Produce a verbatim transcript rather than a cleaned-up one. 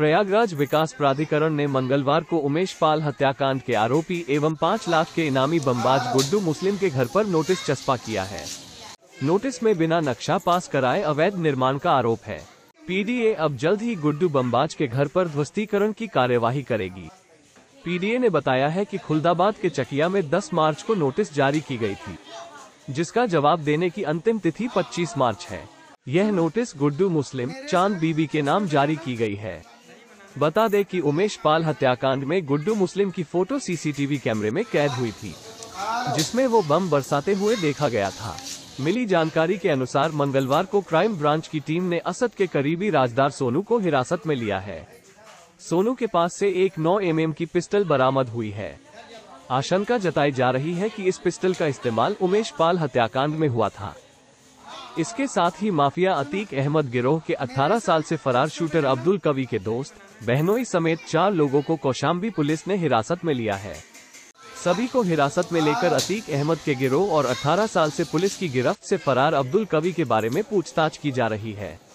प्रयागराज विकास प्राधिकरण ने मंगलवार को उमेश पाल हत्याकांड के आरोपी एवं पाँच लाख के इनामी बमबाज गुड्डू मुस्लिम के घर पर नोटिस चस्पा किया है। नोटिस में बिना नक्शा पास कराए अवैध निर्माण का आरोप है। पीडीए अब जल्द ही गुड्डू बमबाज के घर पर ध्वस्तीकरण की कार्यवाही करेगी। पीडीए ने बताया है कि खुलदाबाद के चकिया में दस मार्च को नोटिस जारी की गई थी, जिसका जवाब देने की अंतिम तिथि पच्चीस मार्च है। यह नोटिस गुड्डू मुस्लिम चांद बीबी के नाम जारी की गई है। बता दें कि उमेश पाल हत्याकांड में गुड्डू मुस्लिम की फोटो सीसीटीवी कैमरे में कैद हुई थी, जिसमें वो बम बरसाते हुए देखा गया था। मिली जानकारी के अनुसार मंगलवार को क्राइम ब्रांच की टीम ने असद के करीबी राजदार सोनू को हिरासत में लिया है। सोनू के पास से एक नौ एम एम की पिस्टल बरामद हुई है। आशंका जताई जा रही है कि इस पिस्टल का इस्तेमाल उमेश पाल हत्याकांड में हुआ था। इसके साथ ही माफिया अतीक अहमद गिरोह के अठारह साल से फरार शूटर अब्दुल कवी के दोस्त बहनोई समेत चार लोगों को कौशाम्बी पुलिस ने हिरासत में लिया है। सभी को हिरासत में लेकर अतीक अहमद के गिरोह और अठारह साल से पुलिस की गिरफ्त से फरार अब्दुल कवी के बारे में पूछताछ की जा रही है।